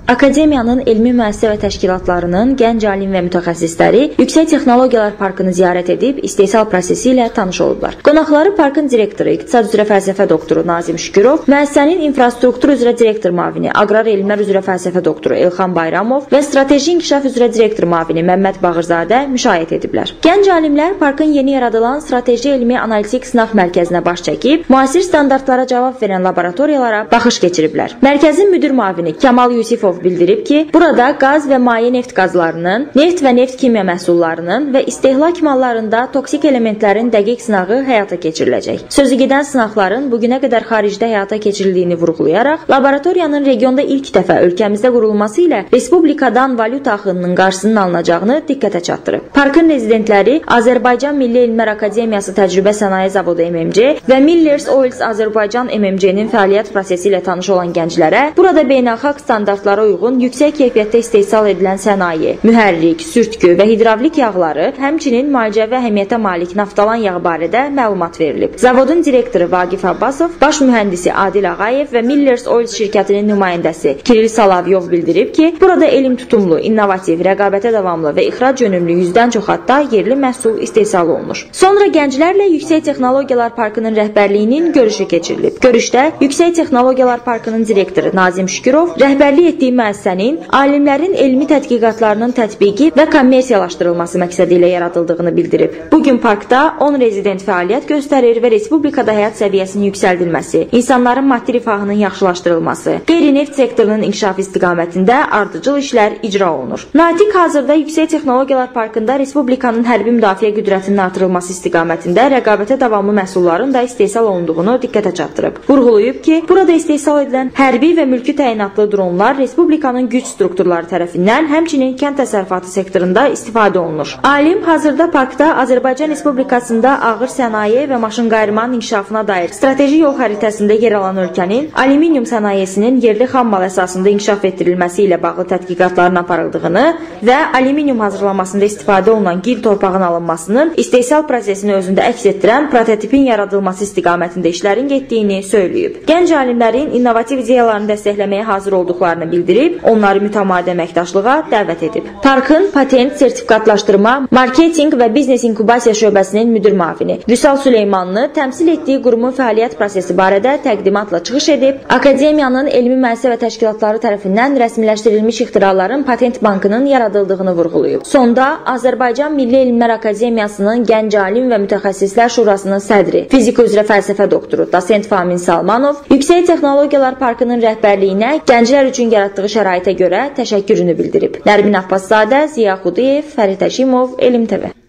Akademiyanın elmi müəssisə və təşkilatlarının gənc alim və mütəxəssisləri Yüksək Texnologiyalar Parkını ziyarət edib istehsal prosesi ilə tanış olublar. Qonaqları parkın direktoru, iqtisad üzrə fəlsəfə doktoru Nazim Şükürov, müəssisənin infrastruktur üzrə direktor müavini, aqrar elmlər üzrə fəlsəfə doktoru Elxan Bayramov və strateji inkişaf üzrə direktor müavini Məmməd Bağırzadə müşahidə ediblər. Gənc alimlər parkın yeni yaradılan strateji elmi analitik sınaq mərkəzinə baş çəkib, müasir standartlara cavab verən laboratoriyalara baxış keçiriblər. Mərkəzin müdir müavini Kamal Yusifov bildirib ki, burada qaz və maye neft qazlarının, neft və neft kimya məhsullarının və istehlak mallarında toksik elementlərin dəqiq sınağı həyata keçiriləcək. Sözügedən sınaqların bugünə qədər xaricdə həyata keçirildiyini vurğulayaraq, laboratoriyanın regionda ilk dəfə ölkəmizdə qurulması ilə respublikadan valyuta axınının qarşısının alınacağını diqqətə çatdırıb. Parkın rezidentləri Azərbaycan Milli Elmlər Akademiyası Təcrübə Sənaye Zavodu MMC və Millers Oils Azərbaycan MMC-nin fəaliyyət prosesi ilə tanış olan gənclərə burada beynəlxalq standartlara uyğun yüksək keyfiyyətdə istehsal edilən sənaye, mühərrik, sürtkü və hidravlik yağları, həmçinin müalicəvi əhəmiyyətə malik naftalan yağı barədə məlumat verilib. Zavodun direktoru Vaqif Abbasov, baş mühəndisi Adil Ağayev və Millers Oils şirkətinin nümayəndəsi Kiril Salavyov bildirib ki, burada elm tutumlu, innovativ, rəqabətə davamlı və ixrac yönümlü 100-dən çox hadda yerli məhsul istehsal olunur. Sonra gənclərlə Yüksək Texnologiyalar Parkının rəhbərliyinin görüşü keçirilib. Görüşdə Yüksək Texnologiyalar Parkının direktoru Nazim Şükürov rəhbərlik etdiyi müəssisənin alimlərin elmi tədqiqatlarının tətbiqi və kommersiyalaşdırılması məqsədi ilə yaradıldığını bildirib. Bugün parkda 10 rezident fəaliyyət göstərir və respublikada həyat səviyyəsinin yüksəldilməsi, insanların maddi rifahının yaxşılaşdırılması, qeyri-neft sektorunun inkişafı istiqamətində ardıcıl işlər icra olunur. Natiq hazırda Yüksək Texnologiyalar Parkında respublikanın hərbi müdafiə qüdrətinin artırılması istiqamətində rəqabətə davamlı məhsulların da istehsal olunduğunu diqqətə çatdırıb. Vurğulayıb ki, burada istehsal edilən hərbi və mülki təyinatlı dronlar respublikanın güc strukturları tərəfindən, həmçinin kənd təsərrüfatı sektorunda istifadə olunur. Alim hazırda parkda Azərbaycan Respublikasında ağır sənaye və maşın qayırmanın inkişafına dair strateji yol xəritəsində yer alan ölkənin alüminium sənayesinin yerli xammal əsasında inkişaf etdirilməsi ilə bağlı tədqiqatların aparıldığını və alüminium hazırlanmasında istifadə olunan gil torpağın alınmasının istehsal prosesini özündə əks etdirən prototipin yaradılması istiqamətində işlərin getdiyini söyləyib. Gənc alimlərin innovativ ideyalarını dəstəkləməyə hazır olduqlarını bildirib, onları mütəmadi əməkdaşlığa dəvət edib. Parkın patent, sertifikatlaşdırma, marketinq və biznes inkubasiya şöbəsinin müdir müavini Vüsal Süleymanlı təmsil etdiyi qurumun fəaliyyət prosesi barədə təqdimatla çıxış edib, Akademiyanın elmi müəssisə və təşkilatları tərəfindən rəsmiləşdirilmiş ixtiraların patent bankının yaradıldığını vurğulayıb. Sonda Azərbaycan Milli Elmlər Akademiyasının Gənc Alim və Mütəxəssislər Şurasının sədri, fizika üzrə fəlsəfə doktoru Dosent Famin Salmanov Yüksək Texnologiyalar Parkının rəhbərliyinə gənclər üçün yaratdığı şəraitə görə təşəkkürünü bildirib. Nərmin Abbaszadə, Ziya Xudiyev, Fərid Həşimov, Elm TV.